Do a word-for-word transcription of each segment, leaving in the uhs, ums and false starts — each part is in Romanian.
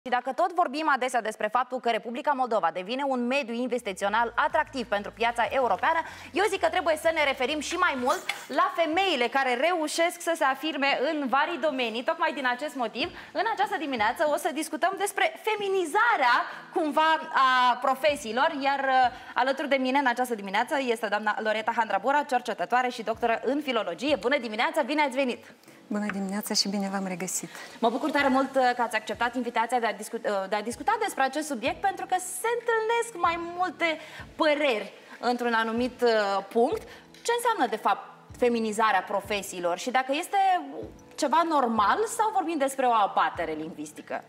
Și dacă tot vorbim adesea despre faptul că Republica Moldova devine un mediu investițional atractiv pentru piața europeană, eu zic că trebuie să ne referim și mai mult la femeile care reușesc să se afirme în vari domenii. Tocmai din acest motiv, în această dimineață o să discutăm despre feminizarea cumva a profesiilor, iar alături de mine în această dimineață este doamna Loreta Handrabura, cercetătoare și doctoră în filologie. Bună dimineața, bine ați venit! Bună dimineața și bine v-am regăsit! Mă bucur tare mult că ați acceptat invitația de a, discuta, de a discuta despre acest subiect, pentru că se întâlnesc mai multe păreri într-un anumit punct. Ce înseamnă, de fapt, feminizarea profesiilor și dacă este ceva normal sau vorbim despre o abatere lingvistică?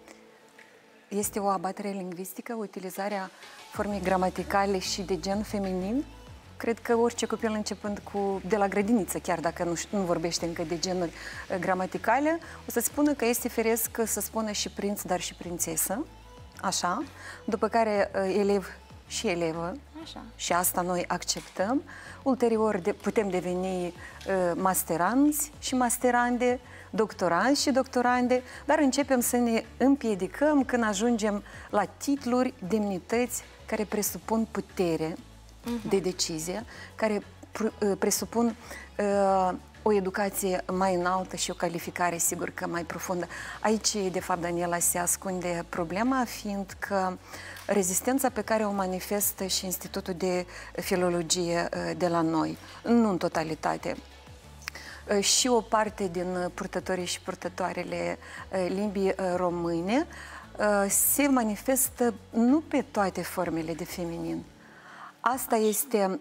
Este o abatere lingvistică, utilizarea formei gramaticale și de gen feminin. Cred că orice copil începând cu, de la grădiniță, chiar dacă nu, nu vorbește încă de genuri uh, gramaticale, o să spună că este firesc să spună și prinț, dar și prințesă, așa, după care uh, elev și elevă, așa. Și asta noi acceptăm. Ulterior de, putem deveni uh, masteranți și masterande, doctoranți și doctorande, dar începem să ne împiedicăm când ajungem la titluri, demnități care presupun putere de decizie, care presupun uh, o educație mai înaltă și o calificare, sigur că mai profundă. Aici, de fapt, Daniela, se ascunde problema, fiindcă rezistența pe care o manifestă și Institutul de Filologie uh, de la noi, nu în totalitate, uh, și o parte din purtătorii și purtătoarele uh, limbii uh, române, uh, se manifestă nu pe toate formele de feminin. Asta este,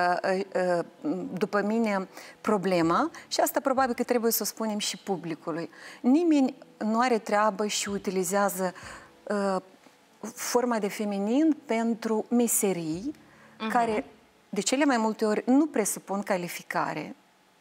după mine, problema și asta probabil că trebuie să o spunem și publicului. Nimeni nu are treabă și utilizează forma de feminin pentru meserii uh-huh. care, de cele mai multe ori, nu presupun calificare.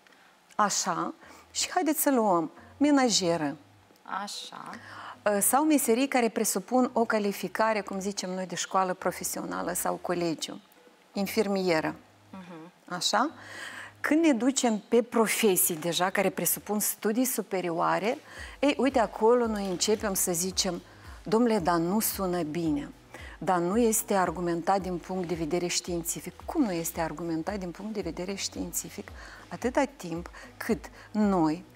Așa. Și haideți să luăm menajeră. Așa. Sau meserii care presupun o calificare, cum zicem noi, de școală profesională sau colegiu. Infirmieră. Uh-huh. Așa? Când ne ducem pe profesii deja, care presupun studii superioare, ei, uite, acolo noi începem să zicem, domnule, dar nu sună bine, dar nu este argumentat din punct de vedere științific. Cum nu este argumentat din punct de vedere științific? Atâta timp cât noi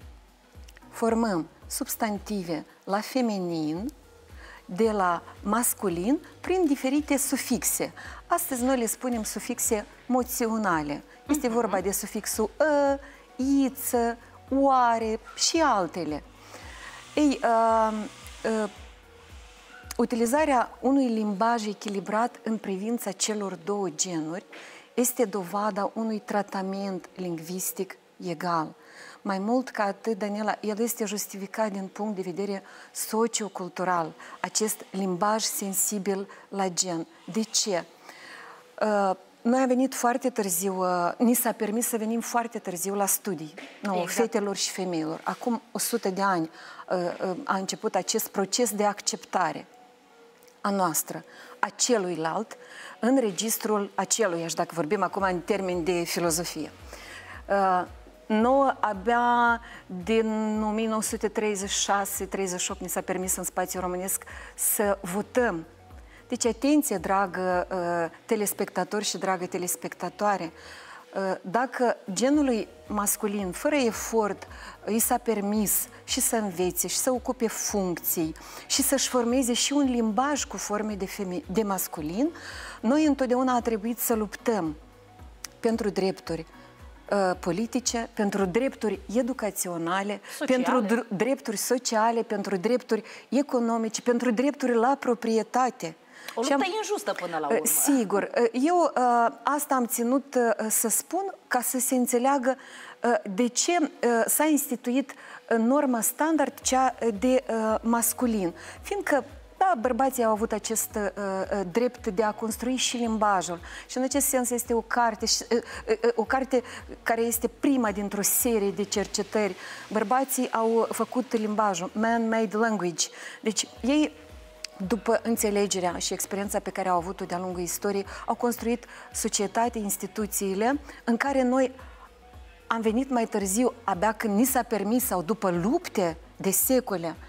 formăm substantive la feminin, de la masculin, prin diferite sufixe. Astăzi noi le spunem sufixe moționale. Este uh-huh. vorba de sufixul ă, iță, oare și altele. Ei, uh, uh, utilizarea unui limbaj echilibrat în privința celor două genuri este dovada unui tratament lingvistic egal. Mai mult ca atât, Daniela, el este justificat din punct de vedere sociocultural, acest limbaj sensibil la gen. De ce? Uh, noi am venit foarte târziu, uh, ni s-a permis să venim foarte târziu la studii, nu, exact. Fetelor și femeilor. Acum o sută de ani uh, uh, a început acest proces de acceptare a noastră, a celuilalt, în registrul aceluiași, dacă vorbim acum în termeni de filozofie. Uh, Nouă, abia din o mie nouă sute treizeci și șase treizeci și opt ni s-a permis în spațiul românesc să votăm. Deci, atenție, dragă uh, telespectatori și dragă telespectatoare, uh, dacă genului masculin, fără efort, i s-a permis și să învețe, și să ocupe funcții, și să-și formeze și un limbaj cu forme de, de masculin, noi întotdeauna a trebuit să luptăm pentru drepturi politice, pentru drepturi educaționale, sociale. Pentru drepturi sociale, pentru drepturi economice, pentru drepturi la proprietate. O luptă am... injustă până la urmă. Sigur. Eu asta am ținut să spun ca să se înțeleagă de ce s-a instituit norma standard, cea de masculin. Fiindcă da, bărbații au avut acest uh, drept de a construi și limbajul. Și în acest sens este o carte, uh, uh, o carte care este prima dintr-o serie de cercetări. Bărbații au făcut limbajul, man-made language. Deci ei, după înțelegerea și experiența pe care au avut-o de-a lungul istoriei, au construit societatea, instituțiile în care noi am venit mai târziu, abia când ni s-a permis sau după lupte de secole,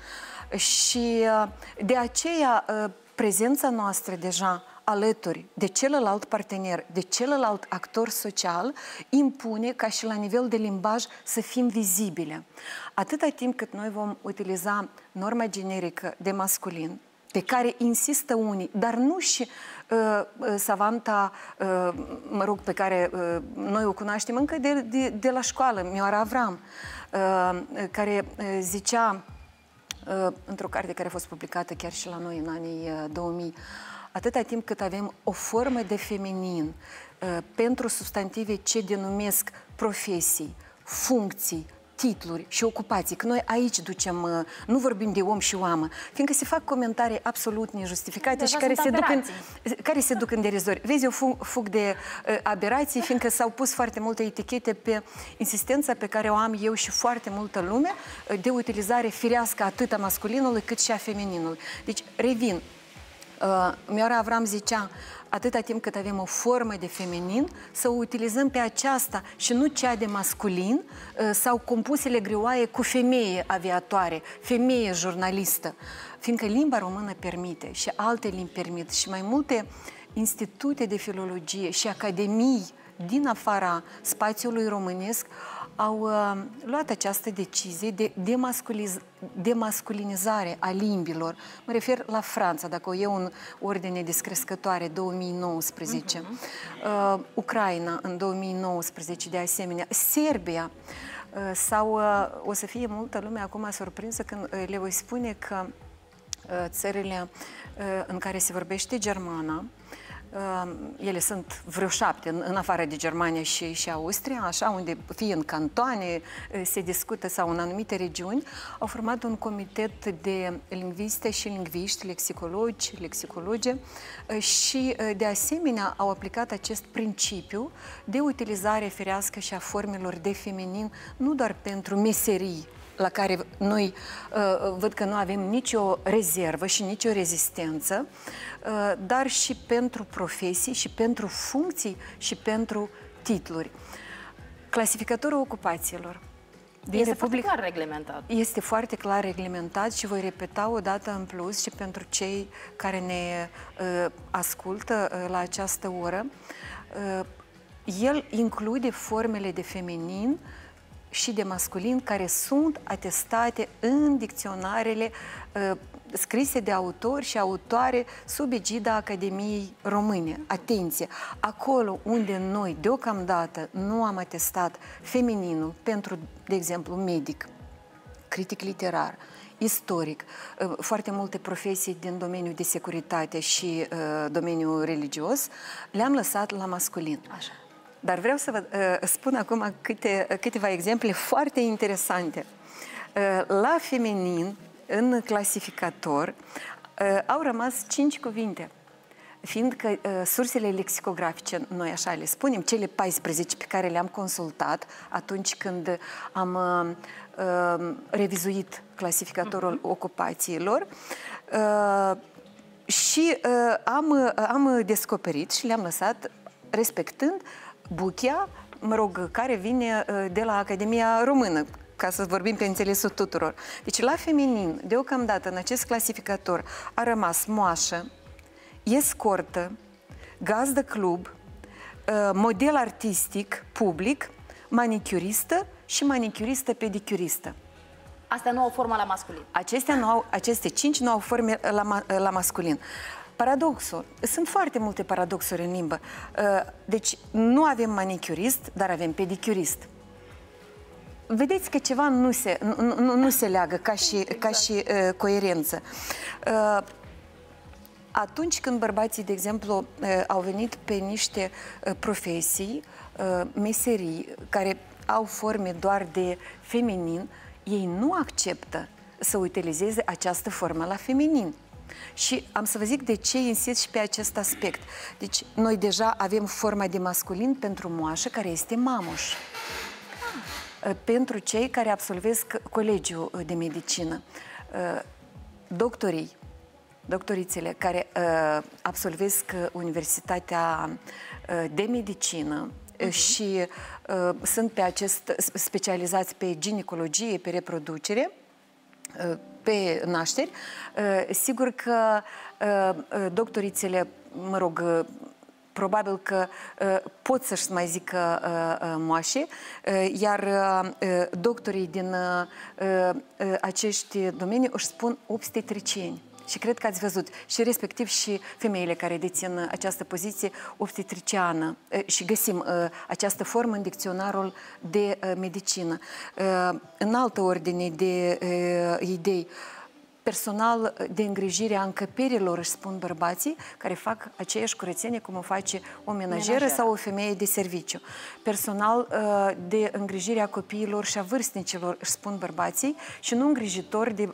Și de aceea prezența noastră deja alături de celălalt partener, de celălalt actor social, impune ca și la nivel de limbaj să fim vizibile. Atâta timp cât noi vom utiliza norma generică de masculin, pe care insistă unii, dar nu și uh, savanta, uh, mă rog, pe care uh, noi o cunoaștem încă de, de, de la școală, Mioara Avram, uh, care uh, zicea, uh, într-o carte care a fost publicată chiar și la noi în anii uh, două mii, atâta timp cât avem o formă de feminin uh, pentru substantive ce denumesc profesii, funcții, titluri și ocupații, că noi aici ducem, uh, nu vorbim de om și oamă, fiindcă se fac comentarii absolut nejustificate deja și care se, duc în, care se duc în derizori. Vezi, eu fug, fug de uh, aberații, fiindcă s-au pus foarte multe etichete pe insistența pe care o am eu și foarte multă lume uh, de utilizare firească atât a masculinului cât și a femininului. Deci, revin, Uh, Mioara Avram zicea, atâta timp cât avem o formă de feminin, să o utilizăm pe aceasta și nu cea de masculin uh, sau compusele greoaie cu femeie aviatoare, femeie jurnalistă. Fiindcă limba română permite și alte limbi permit și mai multe institute de filologie și academii din afara spațiului românesc au uh, luat această decizie de demasculinizare a limbilor. Mă refer la Franța, dacă o iau în ordine descrescătoare, două mii nouăsprezece, uh-huh. uh, Ucraina în două mii nouăsprezece, de asemenea, Serbia, uh, sau uh, o să fie multă lume acum surprinsă când uh, le voi spune că uh, țările uh, în care se vorbește germana, Uh, ele sunt vreo șapte, în, în afară de Germania și, și Austria, așa, unde fie în cantoane uh, se discută sau în anumite regiuni, au format un comitet de lingviste și lingviști, lexicologi, lexicologe uh, și uh, de asemenea au aplicat acest principiu de utilizare firească și a formelor de feminin, nu doar pentru meserii, la care noi uh, văd că nu avem nicio rezervă și nicio rezistență, uh, dar și pentru profesii, și pentru funcții, și pentru titluri. Clasificatorul ocupațiilor din este Republica foarte clar reglementat. Este foarte clar reglementat și voi repeta o dată în plus și pentru cei care ne uh, ascultă uh, la această oră. Uh, el include formele de feminin și de masculin care sunt atestate în dicționarele uh, scrise de autori și autoare sub egida Academiei Române. Atenție! Acolo unde noi deocamdată nu am atestat femininul pentru, de exemplu, medic, critic literar, istoric, uh, foarte multe profesii din domeniul de securitate și uh, domeniul religios, le-am lăsat la masculin. Așa. Dar vreau să vă uh, spun acum câte, câteva exemple foarte interesante. Uh, la feminin, în clasificator, uh, au rămas cinci cuvinte, fiindcă uh, sursele lexicografice, noi așa le spunem, cele paisprezece pe care le-am consultat atunci când am uh, uh, revizuit clasificatorul uh-huh. ocupațiilor, uh, și uh, am, am descoperit și le-am lăsat respectând Buchea, mă rog, care vine de la Academia Română, ca să vorbim pe înțelesul tuturor. Deci, la feminin, deocamdată, în acest clasificator, a rămas moașă, escortă, gazdă club, model artistic, public, manicuristă și manicuristă pedicuristă. Astea nu au formă la masculin. Acestea nu au, aceste cinci nu au forme la, la masculin. Paradoxul. Sunt foarte multe paradoxuri în limbă. Deci, nu avem manicurist, dar avem pedicurist. Vedeți că ceva nu se, nu, nu, nu se leagă ca și, exact. ca și uh, coerență. Uh, atunci când bărbații, de exemplu, uh, au venit pe niște uh, profesii, uh, meserii, care au forme doar de feminin, ei nu acceptă să utilizeze această formă la feminin. Și am să vă zic de ce insist și pe acest aspect. Deci, noi deja avem forma de masculin pentru moașă, care este mamuș. Ah. Pentru cei care absolvesc colegiul de medicină. Doctorii, doctorițele care absolvesc Universitatea de Medicină, uh-huh. și sunt pe acest, specializați pe ginecologie, pe reproducere, pe nașteri, sigur că doctorițele, mă rog, probabil că uh, pot să-și mai zică uh, uh, moașe, uh, iar uh, doctorii din uh, uh, acești domenii își spun obstetricieni. Și cred că ați văzut și respectiv și femeile care dețin această poziție obstetriciană uh, și găsim uh, această formă în dicționarul de uh, medicină. Uh, în altă ordine de uh, idei, personal de îngrijire a încăperilor, își spun bărbații, care fac aceeași curățenie cum o face o menajeră, menajeră sau o femeie de serviciu. Personal de îngrijire a copiilor și a vârstnicilor, își spun bărbații, și nu îngrijitori de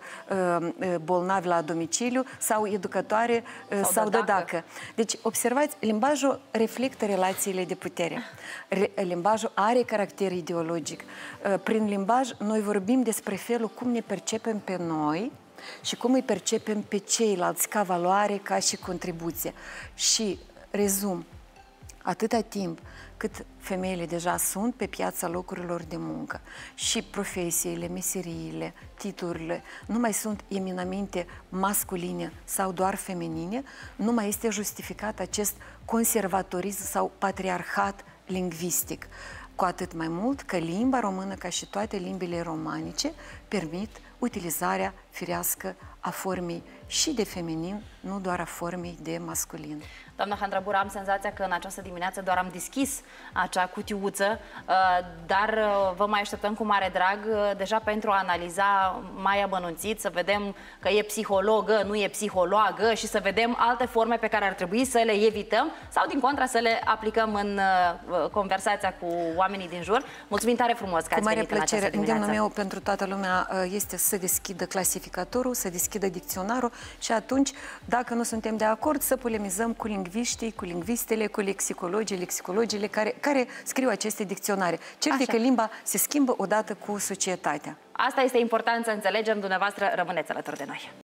bolnavi la domiciliu sau educatoare sau, sau dădacă. Deci, observați, limbajul reflectă relațiile de putere. Limbajul are caracter ideologic. Prin limbaj, noi vorbim despre felul cum ne percepem pe noi și cum îi percepem pe ceilalți ca valoare, ca și contribuție. Și, rezum, atâta timp cât femeile deja sunt pe piața locurilor de muncă și profesiile, meseriile, titlurile nu mai sunt eminamente masculine sau doar feminine, nu mai este justificat acest conservatorism sau patriarhat lingvistic. Cu atât mai mult că limba română, ca și toate limbile romanice, permit utilizarea firească a formei și de feminin, nu doar a formei de masculin. Doamna Handrabur, am senzația că în această dimineață doar am deschis acea cutiuță, dar vă mai așteptăm cu mare drag deja pentru a analiza mai amănunțit, să vedem că e psihologă, nu e psihologă și să vedem alte forme pe care ar trebui să le evităm sau, din contra, să le aplicăm în conversația cu oamenii din jur. Mulțumim tare frumos că ați venit în această dimineață. Îndemnul meu pentru toată lumea este să deschidă clasificatorul, să deschidă dicționarul și atunci, dacă nu suntem de acord, să polemizăm cu lingviștii, cu lingvistele, cu lexicologii, lexicologile care, care scriu aceste dicționare. Cert e că limba se schimbă odată cu societatea. Asta este important să înțelegem. Dumneavoastră rămâneți alături de noi.